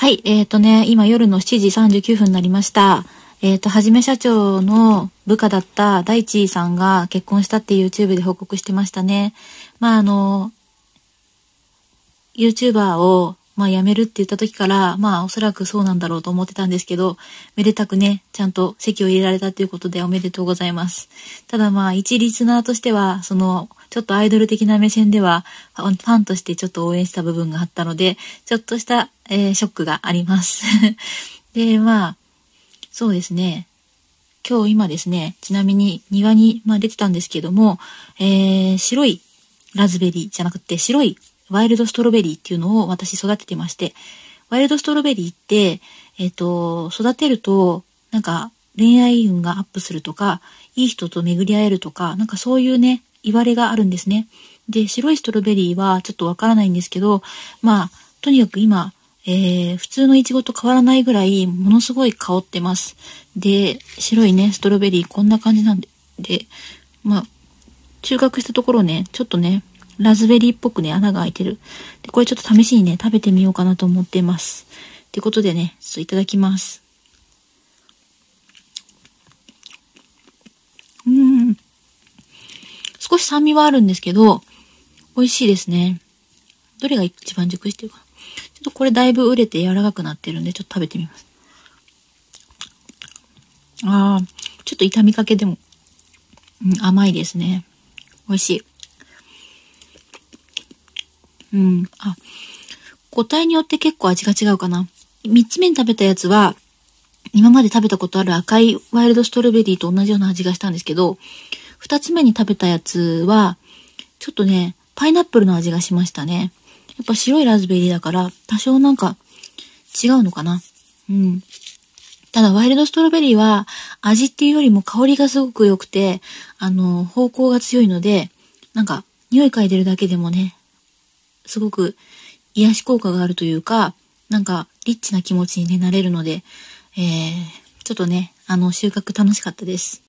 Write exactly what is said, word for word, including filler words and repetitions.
はい、えっとね、今夜のしちじさんじゅうきゅうふんになりました。えっと、はじめ社長の部下だった大地さんが結婚したって YouTube で報告してましたね。まあ、あの、YouTuber を、まあ、辞めるって言った時から、まあ、おそらくそうなんだろうと思ってたんですけど、めでたくね、ちゃんと籍を入れられたということでおめでとうございます。ただまあ、一リスナーとしては、その、ちょっとアイドル的な目線では、ファンとしてちょっと応援した部分があったので、ちょっとした、えー、ショックがあります。で、まあ、そうですね。今日今ですね、ちなみに庭に、まあ、出てたんですけども、えー、白いラズベリーじゃなくて、白いワイルドストロベリーっていうのを私育ててまして、ワイルドストロベリーって、えっと、育てると、なんか恋愛運がアップするとか、いい人と巡り合えるとか、なんかそういうね、言われがあるんですね。で、白いストロベリーはちょっとわからないんですけど、まあ、とにかく今、えー、普通のイチゴと変わらないぐらい、ものすごい香ってます。で、白いね、ストロベリーこんな感じなんで、で、まあ、収穫したところね、ちょっとね、ラズベリーっぽくね、穴が開いてる。で、これちょっと試しにね、食べてみようかなと思っています。ということでね、ちょっといただきます。うーん。少し酸味はあるんですけど、美味しいですね。どれが一番熟してるかな。ちょっとこれだいぶ熟れて柔らかくなってるんで、ちょっと食べてみます。ああ、ちょっと傷みかけでも、うん、甘いですね。美味しい。うん、あ、個体によって結構味が違うかな。三つ目に食べたやつは、今まで食べたことある赤いワイルドストロベリーと同じような味がしたんですけど、二つ目に食べたやつは、ちょっとね、パイナップルの味がしましたね。やっぱ白いラズベリーだから、多少なんか違うのかな。うん。ただ、ワイルドストロベリーは、味っていうよりも香りがすごく良くて、あの、芳香が強いので、なんか、匂い嗅いでるだけでもね、すごく癒し効果があるというか、なんか、リッチな気持ちに、ね、なれるので、えー、ちょっとね、あの、収穫楽しかったです。